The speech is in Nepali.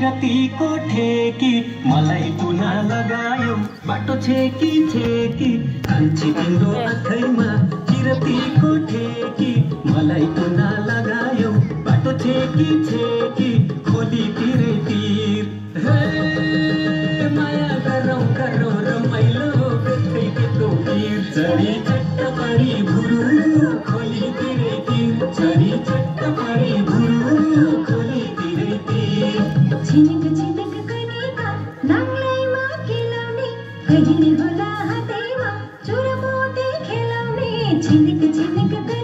किरातीको ठेकी मलाई पुना लगायो बाटो छेकी छेकी कान्छी तिम्रो हातैमा किरातीको ठेकी मलाई पुना लगायो बाटो छेकी छेकी खोली तिरै तिर हे माया गरौँ गरौँ रमाइलो बेच्दै बेच्दो तिर चढी चट्ट परी भुरु खोली तिरै तिर चढी चट्ट परी भुरु खोली तिरै तिर झिनिक झिनिक कनेका नाङ्लैमा खेलाउने कहिले होला हातैमा चोर मोती खेलाउने झिनिक झिनिक